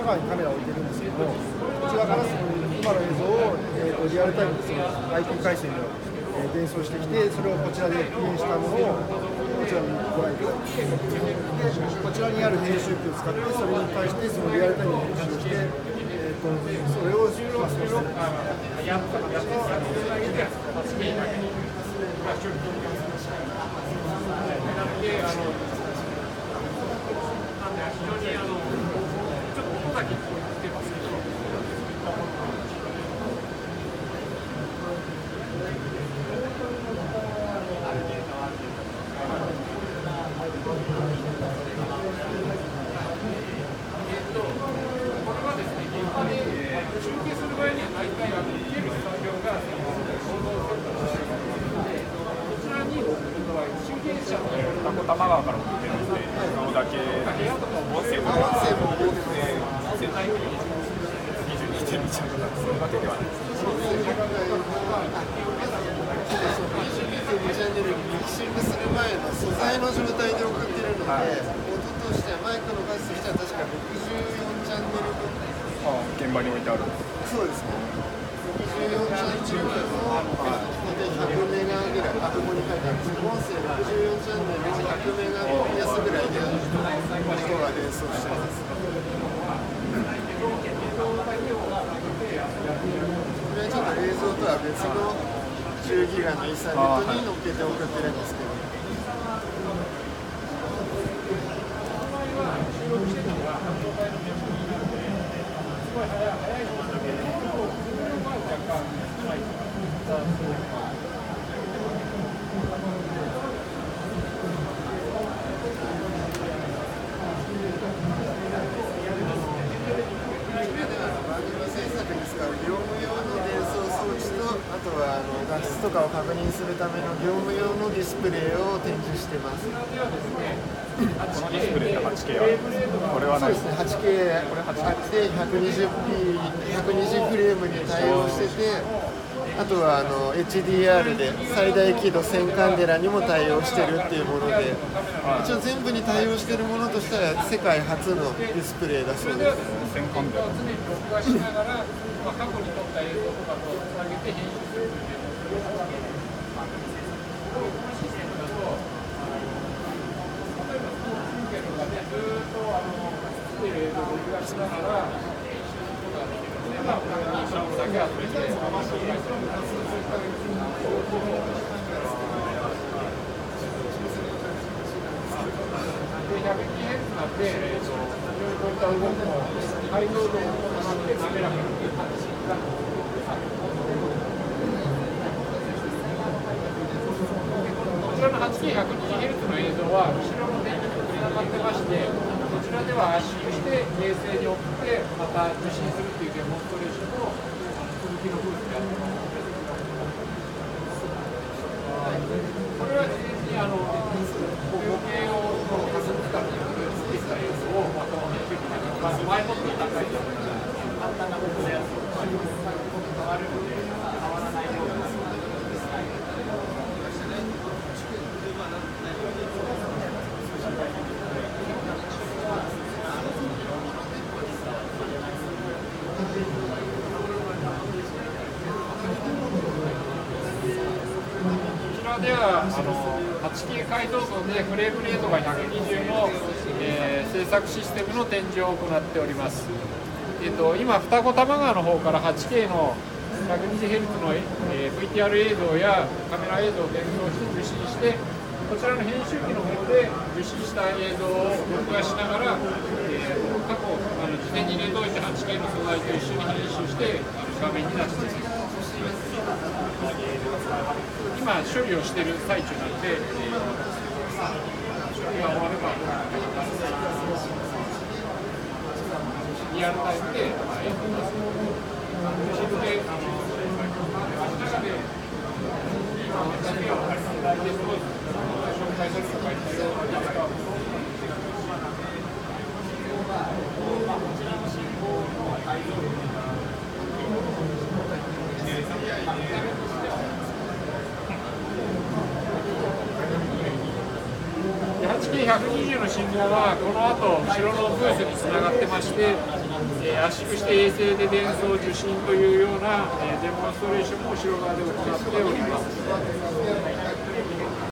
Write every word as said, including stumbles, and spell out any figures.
側にカメラを置いてるんですけども、こちらからその今の映像を、えー、とリアルタイムでその アイピー 回線で、えー、伝送してきて、それをこちらで復元したものをこちらにご覧いただいて、でこちらにある編集機を使って、それに対してそのリアルタイムで編集して、えー、とそれを、まあ、そうする。 多摩川から送ってるんで、顔だけ音声もにじゅうにてんにちゃうとかそういうわけではないです。 にチャンネルにミキシングする前の素材の状態で送ってるので、はい、音としてはマイクの数としては確かろくじゅうよんチャンネル分。 ああ、現場に置いてある。 そうですね。ろくじゅうよんチャンネルの、はい、ひゃくメガぐらい、あ、ここに書いてあるんですけど、音声ろくじゅうよんチャンネルのひゃくメガピアスぐらいで音が連想してます。これはちょっと映像とは別のじゅうギガのイーサネットに乗っけて送ってるんですけど。画質とかを確認するための業務用のディスプレイを展示してます。 このディスプレイって はちケー あるんですか？これはないですね。 はちケー これあって ひゃくにじゅうピー、ひゃくにじゅうフレームに対応してて、あとはあの エイチディーアール で最大輝度せんカンデラにも対応してるっていうもので、一応全部に対応してるものとしては世界初のディスプレイだそうです。 せんカンデラ。 はちケーひゃくにじゅうヘルツ の映像は後ろの電気とつながってまして、こちらでは圧縮して衛星に送ってまた受信するというデモンストレーションを続きのブースでやってます。これは事前にあのご系を博物館に作った映像をまとめて前もっていただいて簡単なことでやると変わるので変わらないような。ではあの はちケー 解像度でフレームレートがひゃくにじゅうの、えー、制作システムの展示を行っております。えー、と今、双子玉川の方から はちケー の ひゃくにじゅうヘルツ の、えー、ブイティーアール 映像やカメラ映像を伝送して受信して、こちらの編集機の方で受信した映像を録画しながら、えー、過去あの事前に入れておいて はちケー の素材と一緒に編集して画面に出しています。今処理をしている最中なので、えー、処理が終わればリアルタイムで、まあ、映像です。自分であの中で今のだけを紹介するとか言ってるのですが。はちケケーひゃくにじゅう の信号はこの後後ろのブースにつながってまして、えー、圧縮して衛星で伝送受信というような、えー、デモンストレーションも後ろ側で行っております。